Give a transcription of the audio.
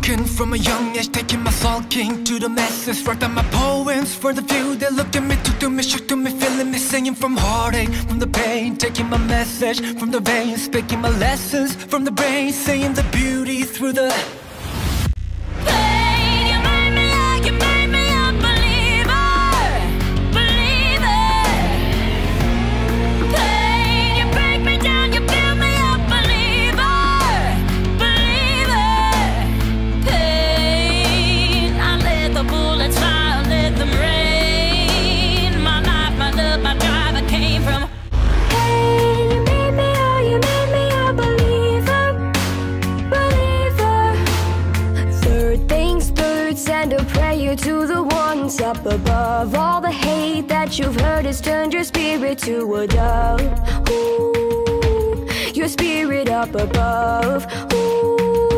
broken from a young age, taking my soul king to the masses. Write down my poems for the few that look at me, took to me, shook to me, feeling me, singing from heartache, from the pain, taking my message from the veins, speaking my lessons from the brain, seeing the beauty through the pain. You made me like, you made me a believer, believer. Pain, you break me down, you build me up, believer, believer. Pain, I let the bullets fly, I let them rain. My life, my love, my drive, I came from. Pain, you made me, oh, you made me a believer, believer. Third things third, send a prayer to the ones up above. All the hate that you've heard has turned your spirit to a dove. Ooh, your spirit up above. Ooh.